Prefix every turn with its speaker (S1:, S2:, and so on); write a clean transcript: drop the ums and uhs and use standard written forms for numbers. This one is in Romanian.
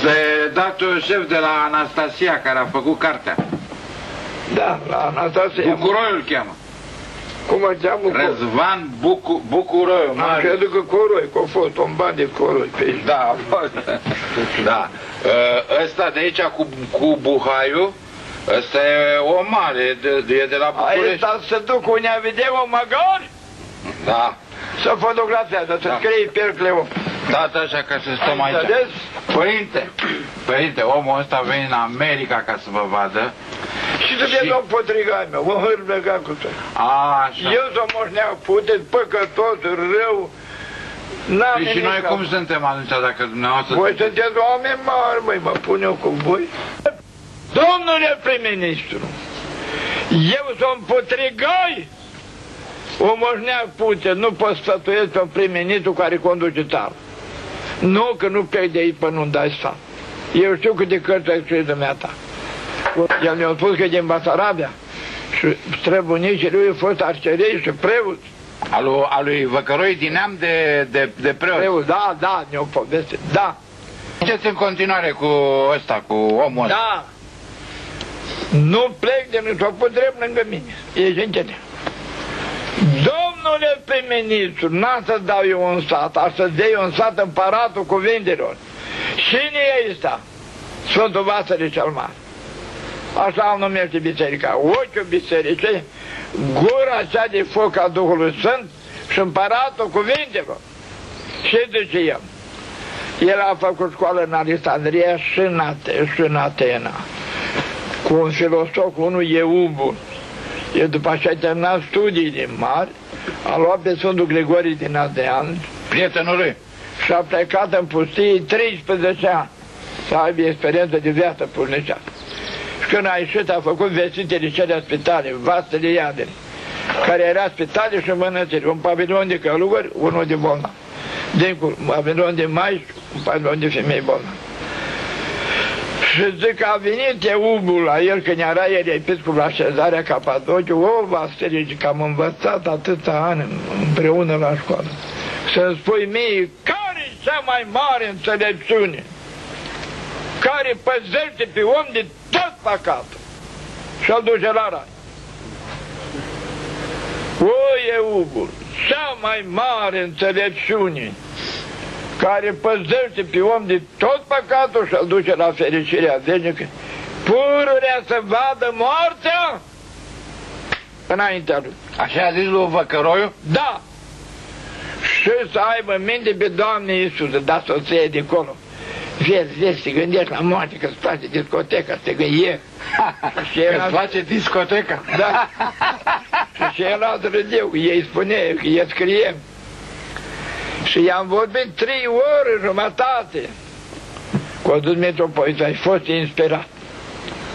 S1: Ăsta e datul șef de la Anastasia, care a făcut cartea.
S2: Da, la Anastasia.
S1: Bucuroi îl cheamă.
S2: Cum îl cheamă?
S1: Răzvan Bucuroi.
S2: Am crezut că Coroi, că a fost un ban de Coroi pe aici.
S1: Da, a fost. Da. Ăsta de aici cu Buhaiu, ăsta e o mare, e de la București.
S2: Aici să duc unea video magari?
S1: Da.
S2: Să fotografiază, să scrie pe Cleopa.
S1: Da, așa, ca să stăm aici. Părinte, omul ăsta vine în America ca să vă vadă.
S2: Și să vezi un potrigai meu, un hârbegat cu tot.
S1: Așa.
S2: Eu să moșneau puteți, păcătos, rău.
S1: Și noi cum suntem atunci dacă dumneavoastră...
S2: Voi sunteți oameni mari, măi, mă pun eu cu voi. Domnule prim-ministru, eu sunt potrigai. O moșnea Putin, nu pot sfătuiesc pe un prim-ministru care conduce țara. Nu, că nu plec de aici până nu-mi dai sfat. Eu știu câte cărți ai scris dumneata. El mi-a spus că e din Basarabia și străbunicii lui a fost arcerei și preot.
S1: A lui Văcăroi din neam de preot.
S2: Preot, da, ne-o povestit, da.
S1: Mergeți în continuare cu ăsta, cu omul ăsta.
S2: Da. Nu plec de nu s-o pus drept lângă mine. Ești înțeles. Domnule prim-ministru, n-am să dau eu un sat, aș să dai un sat împăratul cuvintelor. Cine e ăsta? Sfântul Vasile cel Mare. Așa îl numește biserica. Ochiul bisericii, gura cea de foc a Duhului Sfânt și împăratul cuvintelor. Ce zice el? El a făcut școală în Alexandria și în Atena. Cu un filosof, unul Eubul. El după așa a terminat studiile mari, a luat pe Sfântul Grigorie din Atean,
S1: prietenul lui,
S2: și a plecat în pustie 13 ani să aibă experiență de viață purnicească. Și când a ieșit a făcut vestitele cele spitale, vastele iadere, care era spitale și mănăstiri, un pavilion de călugări, unul de bolnavi. Dincolo, un pavilion de maici, un pavilion de femei bolnavi. Și zic că a venit Eubul la el, când era el episcop la Cezarea Capadociu, o, Vasile, că am învățat atâția ani împreună la școală. Să-mi spui mie, care-i cea mai mare înțelepciune? Care păzește pe om de tot păcatul și-l duce la rai. O, Eubul, cea mai mare înțelepciune care păzește pe om de tot păcatul și-l duce la fericirea veșnică, pururea să vadă moartea înaintea lui.
S1: Așa a zis lui Văcăroiu?
S2: Da. Și să aibă minte pe Doamne Iisuse, da soția de acolo. Vezi, te gândești la moarte, că-ți place discoteca, te gândești.
S1: Că-ți place discoteca?
S2: Da. Și el râdeu, ei spune, că ei scrie. Și i-am vorbit 3 ore jumătate. Cu adus metropolită, ai fost inspirat.